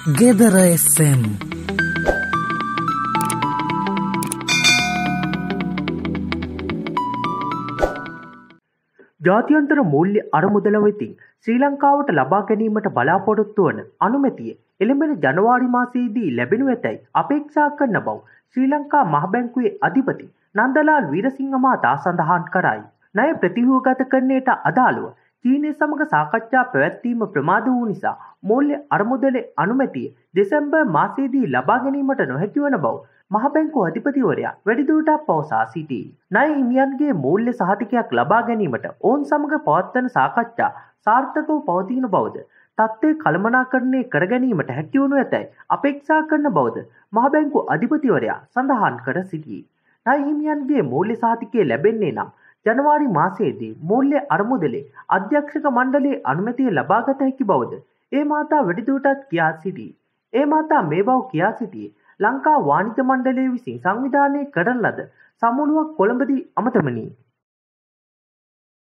ගෙදර FM ජාත්‍යන්තර මූල්‍ය අරමුදල වෙතින් ශ්‍රී ලංකාවට ලබා ගැනීමට බලාපොරොත්තු වන අනුමැතිය එළඹෙන ජනවාරි මාසයේදී ලැබෙනු ඇතැයි අපේක්ෂා කරන බව ශ්‍රී ලංකා මහ බැංකුවේ අධිපති නන්දලාල් වීරසිංහ මහතා සඳහන් කරයි. ණය ප්‍රතිව්‍යුහගත කරන්නට අදාළව චීනය සමග සාකච්ඡා පැවැත්වීම ප්‍රමාද වූ නිසා මූල්‍ය අරමුදලේ අනුමැතිය දෙසැම්බර් මාසයේදී ලබා ගැනීමට නොහැකි වන බව මහ බැංකුව අධිපතිවරයා වැඩිදුරටත් පවසා සිටී. ණය හිමියන්ගේ මූල්‍ය සහතිකයක් ලබා ගැනීමට ඔවුන් සමග පවත්වන සාකච්ඡා සාර්ථකව පවතින බවද තත්ත්වය කළමනාකරණය කර ගැනීමට හැකි වනු ඇතැයි අපේක්ෂා කරන බවද මහ බැංකුව අධිපතිවරයා සඳහන් කර සිටී. ණය හිමියන්ගේ මූල්‍ය සහතිකය ලැබෙන්නේ නම් ජනවාරි මාසයේදී මූල්‍ය අරමුදලේ අධ්‍යක්ෂක මණ්ඩලයේ අනුමැතිය ලබාගත හැකි බවද ඒ මහතා වැඩිදුරටත් කියා සිටී. ඒ මහතා මේ බව කියා සිටියේ ලංකා වාණිජ මණ්ඩලය විසින් සංවිධානය කරන ලද සමුළුවක් කොළඹදී අමතමනී.